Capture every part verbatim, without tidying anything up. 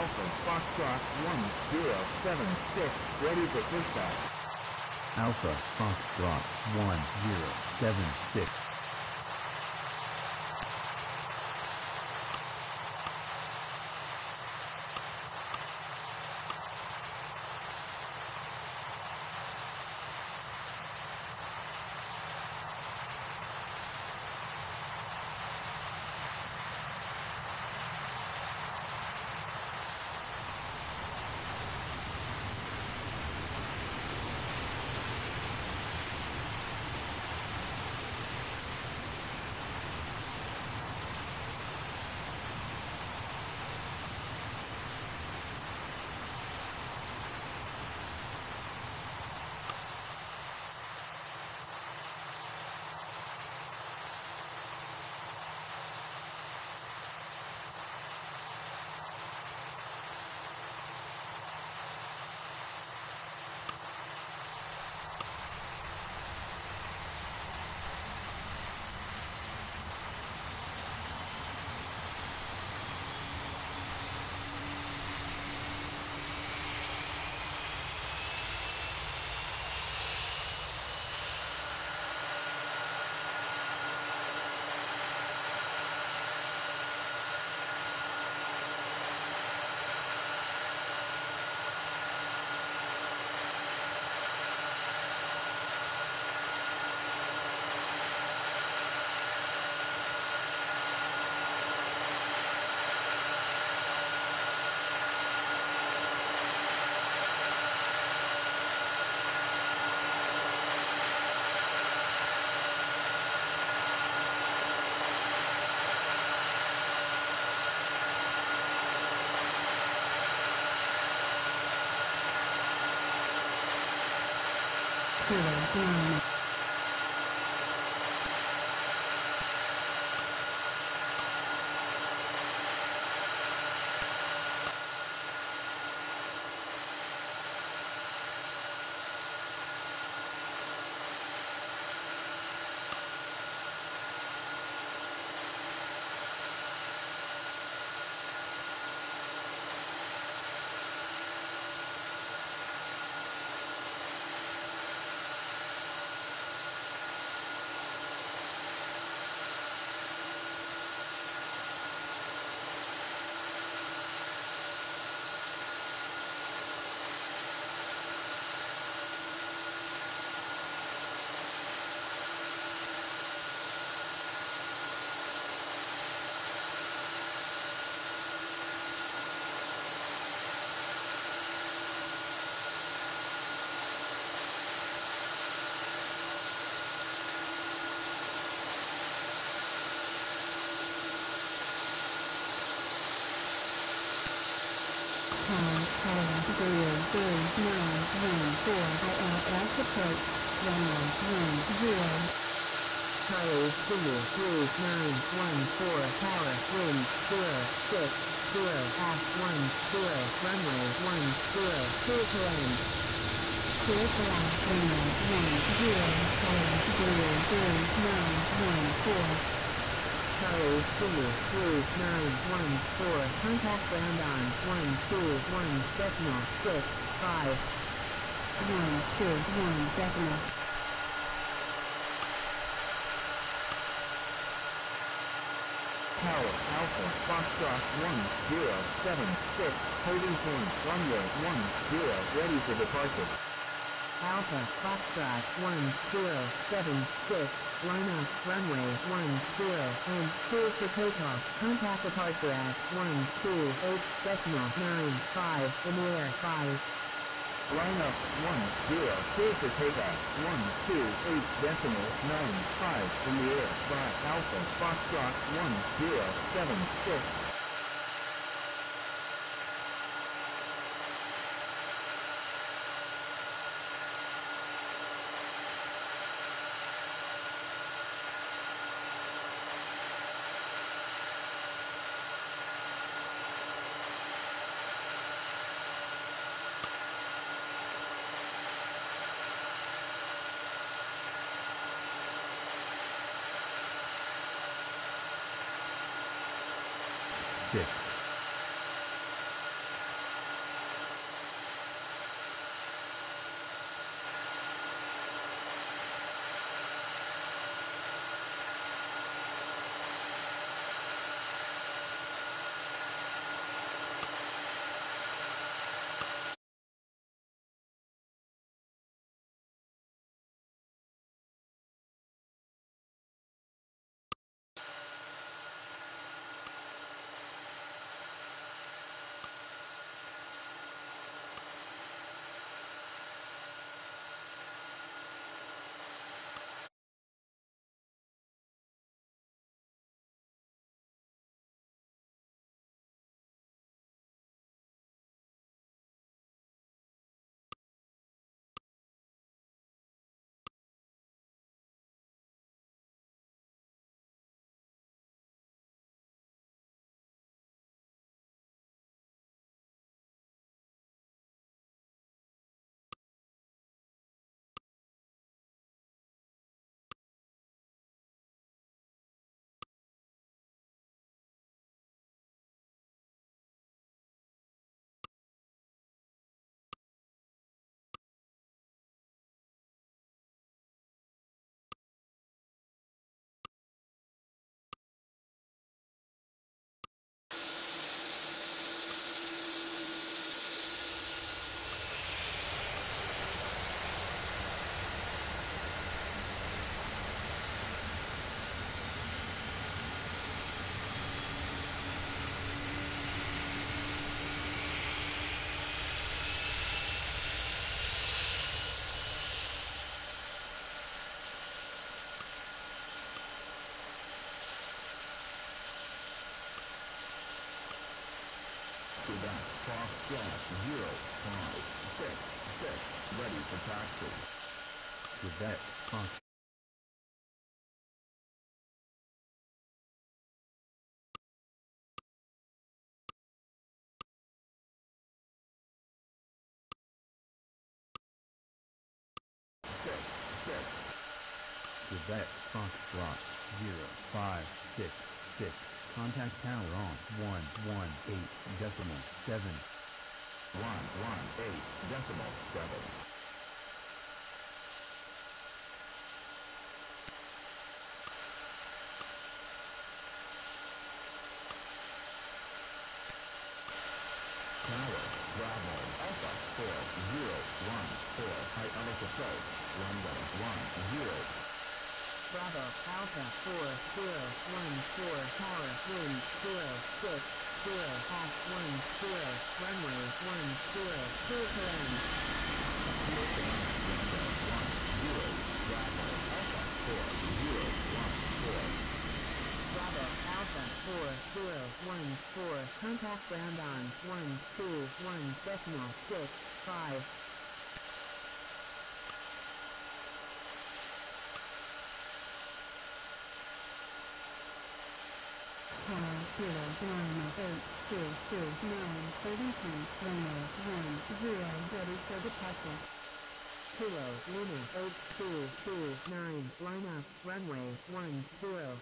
Alpha Foxtrot one zero seven six, ready for pushback. Alpha Foxtrot one zero seven six. Zero one. zero three nine one four I L S approach, runway one zero. Tower Zulu three nine one four, power, wind, zero six zero, at one zero, runway one zero, clear to land. Clear to land, runway one zero, tower zero three nine one four. Tower Zulu three nine one four, contact ground on one two one decimal six five. one two one decimal. Tower Alpha Foxtrot one zero seven six, holding point, runway one zero, ready for departure. Alpha Foxtrot one zero seven six, line up, runway one zero, and clear for takeoff. Contact departure at one two eight decimal nine five, in the air five. Line up one zero, clear for takeoff, one two eight decimal nine five, in the air, by Alpha Foxtrot one zero seven six. six, Quebec, Foxtrot, zero, five, six, six, ready for taxi. Quebec, Fox. Six, six, Quebec, Foxtrot, zero, five, six, six. Contact tower on one one eight decimal seven. one, one, eight, decimal, seven. Tower, Bravo, Alpha, four, zero, one, four, high elevation approach, runway, one, zero. Bravo, Alpha, four, zero, one, four, tower, wind, zero, six, zero, at one, zero, runway, one, zero, clear to land. Clear to land, runway, one, zero, Bravo, Alpha, four, zero, one, four. Bravo, Alpha, four, zero, one, four, contact ground on, one, two, one, decimal, six, five. Tower zero nine eight two two nine thirty-three, runway one zero, ready for departure. Kilo, Lima, eight two two nine, line up, runway, one, zero.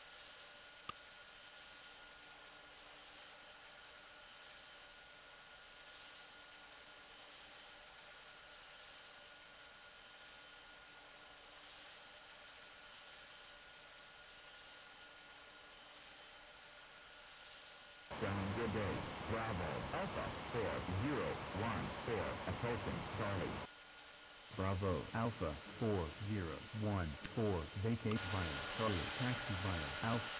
Sound good day, Bravo, Alpha, four, zero, one, four, approaching, Charlie. Bravo, Alpha, four, zero, one, four, vacate via Charlie, taxi via Alpha.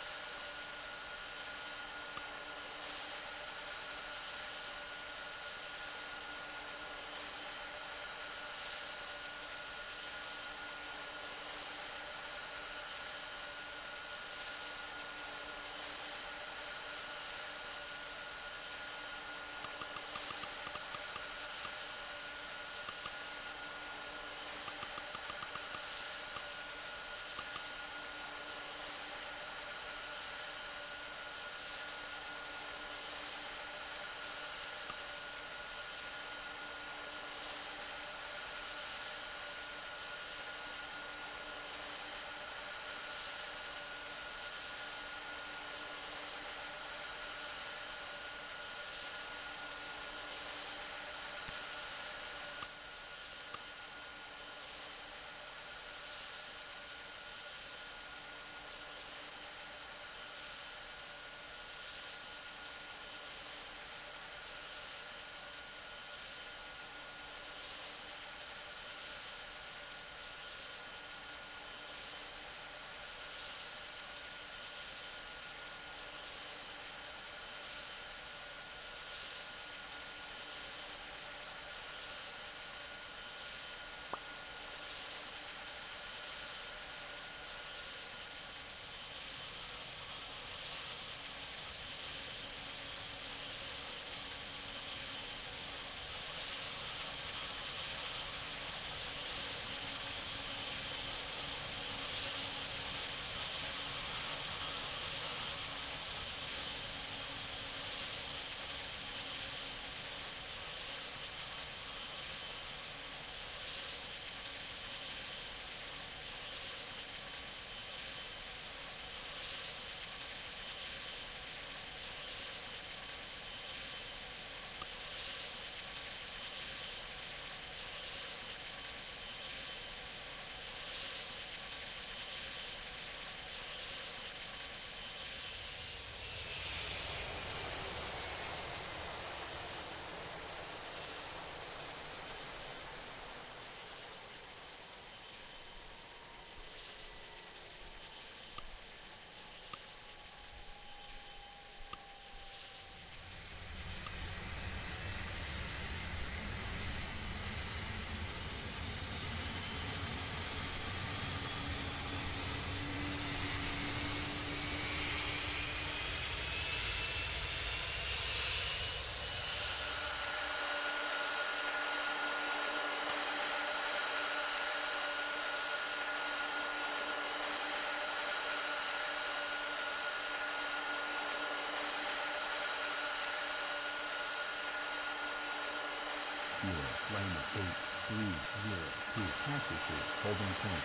holding point.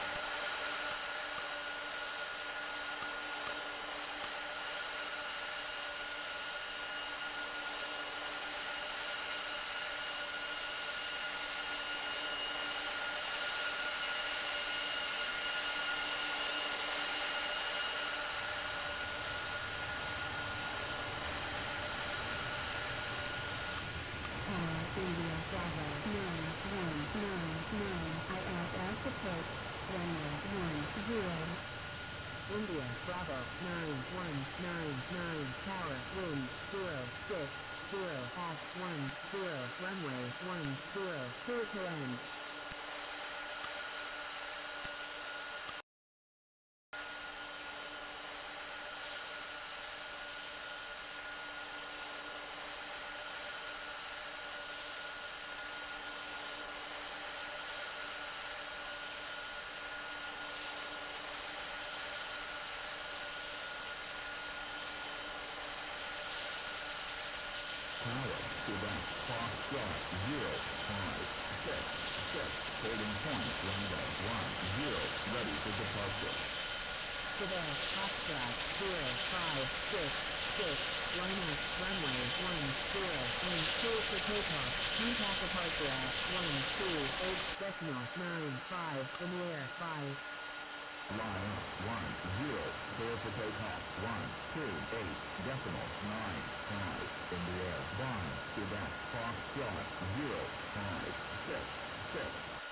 India Bravo nine one nine nine I S S approach, runway one zero. India Bravo nine one nine nine tower wind zero six zero at one zero runway one zero clear to land. Tower, Quebec, Foxtrot, zero, five, six, six, holding point, runway, one, zero, ready for departure. Quebec Foxtrot zero five six six line up runway one zero and clear for takeoff. Contact departure at one two eight decimal nine five in the air five. Line, one, zero, clear for takeoff, one, two, eight, decimal, nine, five, in the air, one, Quebec, Foxtrot, zero, five, six, six.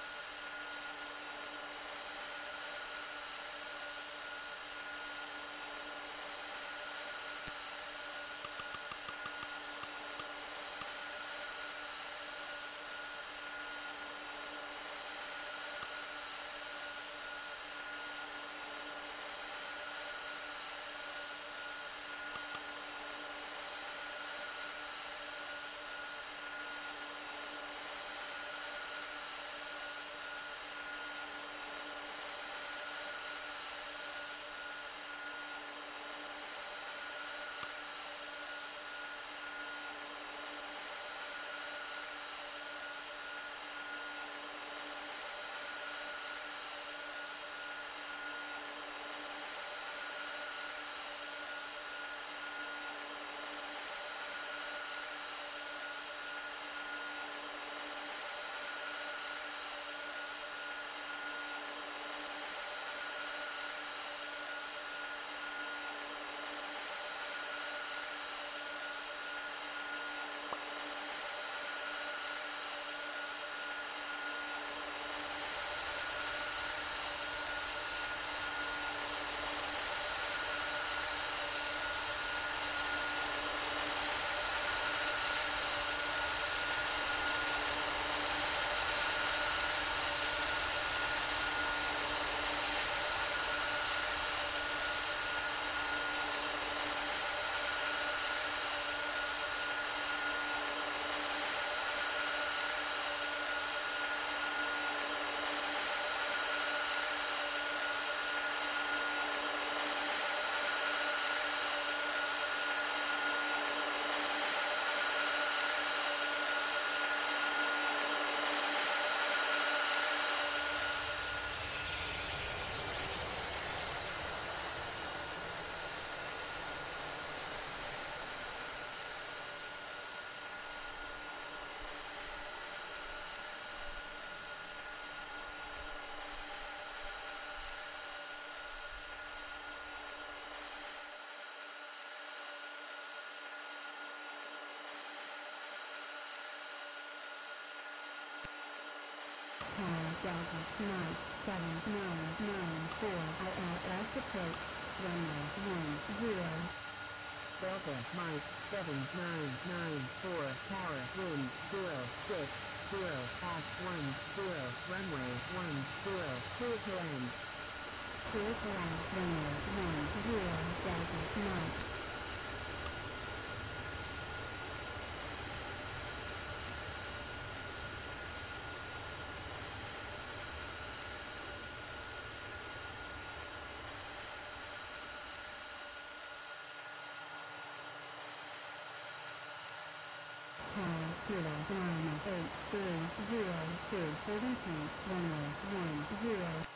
Delta nine seven nine nine four I L S approach, runway one zero. Delta Mike seven nine nine four tower wind zero six zero at one zero runway one zero clear to land. Clear to land, runway one zero Delta Mike. Tower Kilo nine eight three zero two holding point, runway one zero.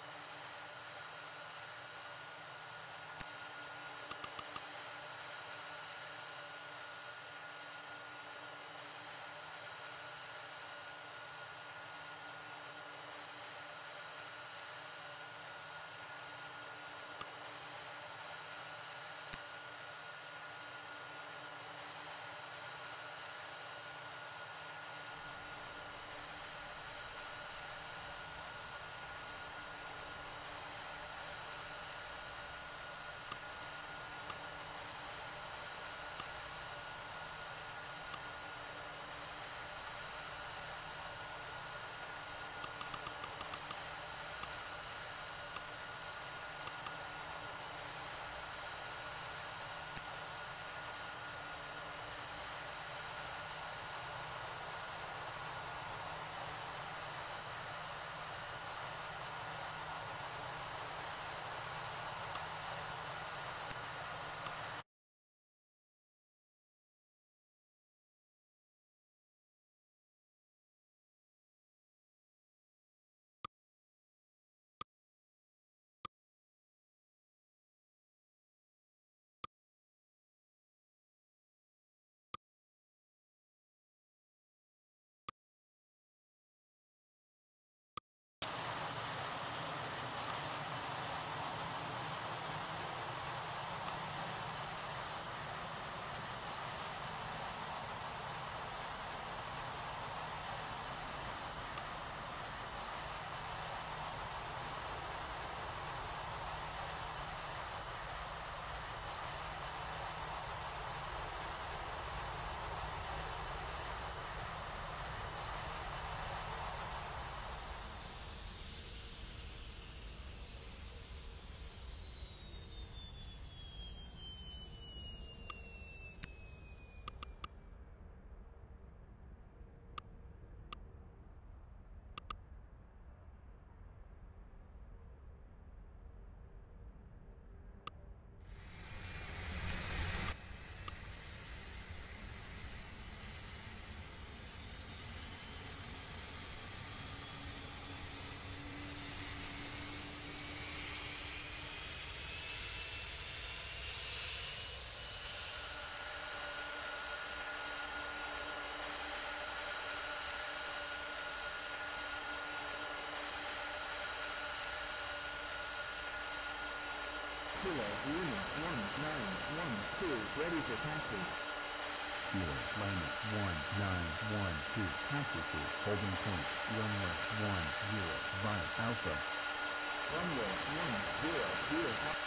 Kilo Lima one nine one two, ready for taxi. Kilo Lima one nine one two, taxi to holding point, runway one zero via Alpha. Runway one zero via Alpha.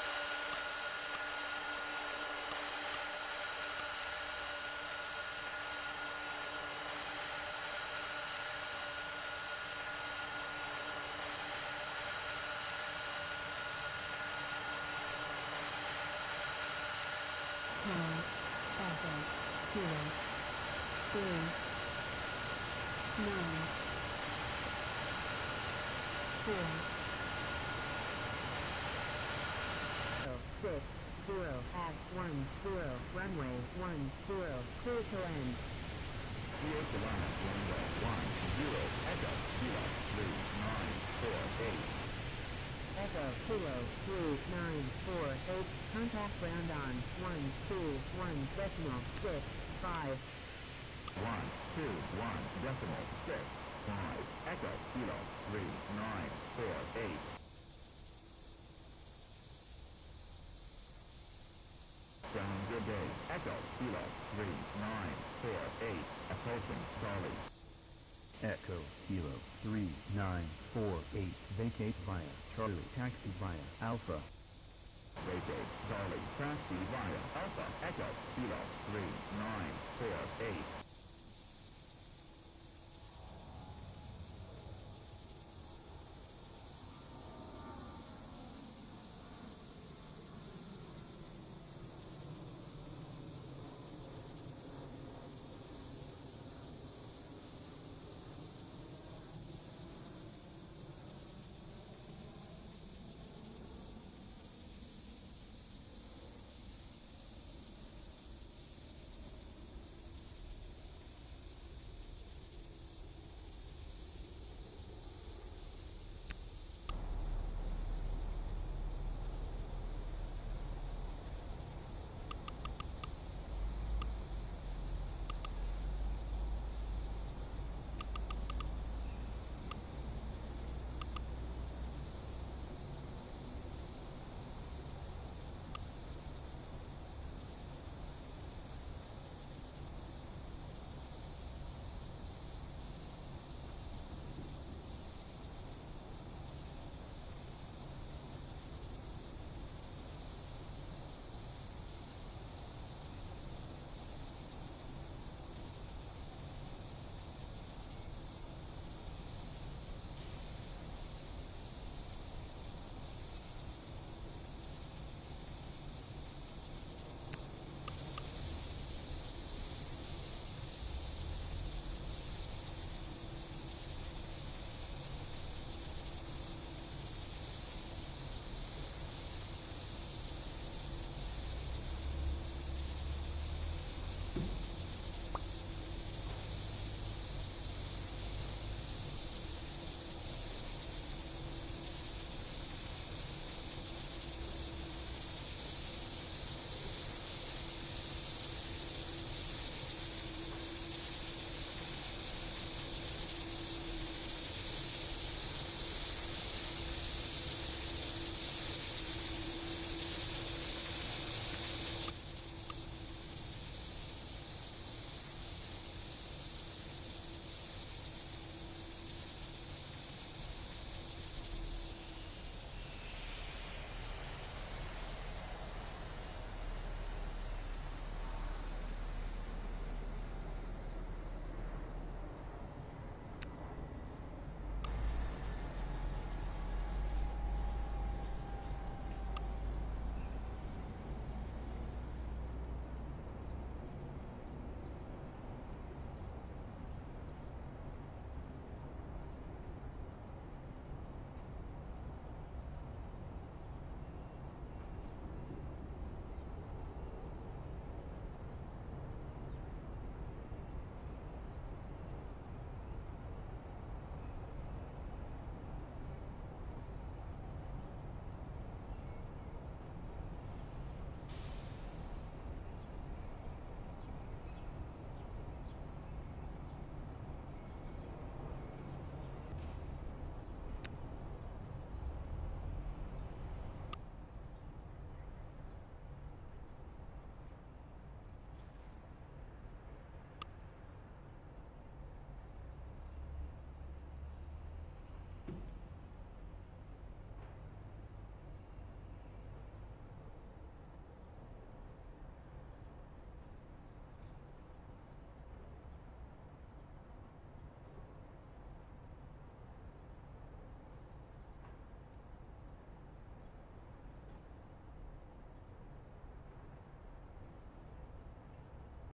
Tower, Alpha, Kilo, three, nine, four, six zero at one zero, runway one zero, clear to land. Clear to land, runway one zero, Echo, Kilo, three nine four eight. Echo Kilo three nine four eight, contact ground on one two one decimal six five. one two one decimal six five. Echo, Kilo, three nine four eight. Ground good day. Echo, Kilo, three nine four eight. Approaching Charlie. Echo Kilo three nine four eight, vacate via Charlie, taxi via Alpha. Vacate, Charlie, taxi via Alpha. Echo, Kilo, three nine four eight.